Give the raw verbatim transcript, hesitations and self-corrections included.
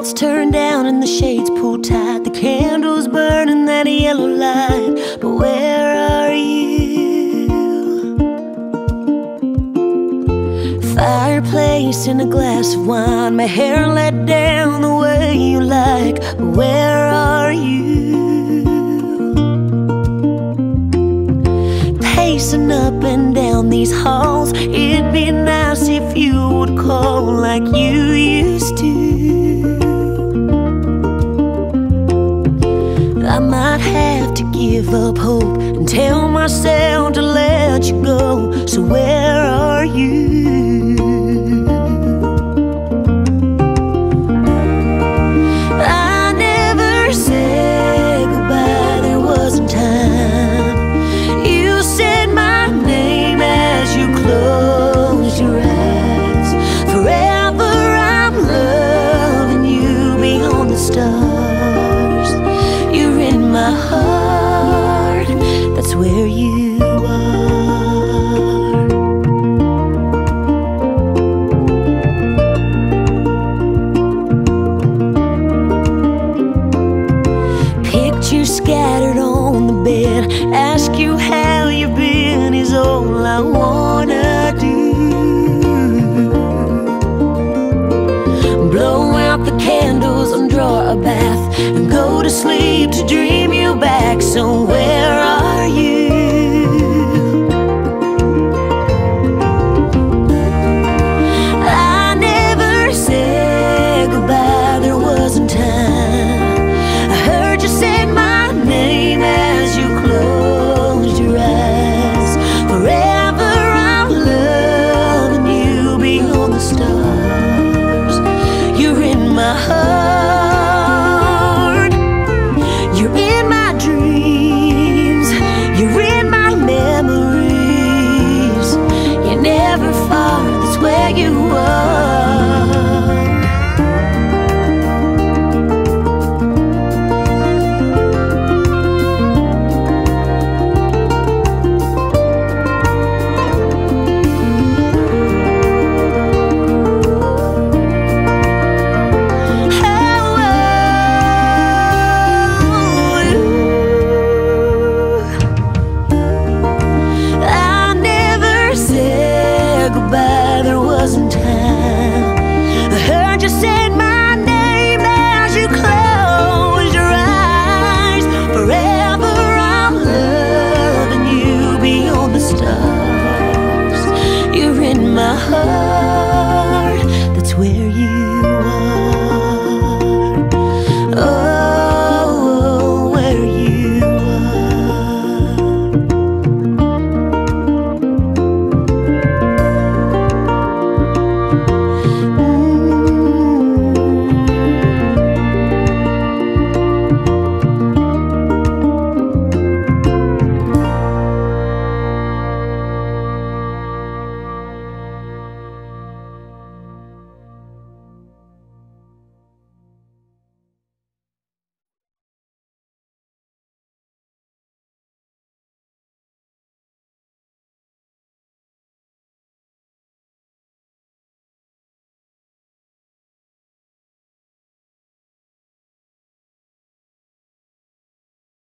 lights turn down and the shades pull tight, the candles burn in that yellow light. But where are you? Fireplace and a glass of wine, my hair let down the way you like. But where are you? Pacing up and down these halls, it'd be nice if you would call like you used to. I might have to give up hope and tell myself to let you go. So where are you? I never said goodbye, there wasn't time. You said my name as you closed your eyes. Forever I'm loving you beyond the stars. You're in my heart, that's where you are. Pictures scattered on the bed, ask you how you've been is all I wanna do. Blow out the candles and draw a bath and go to sleep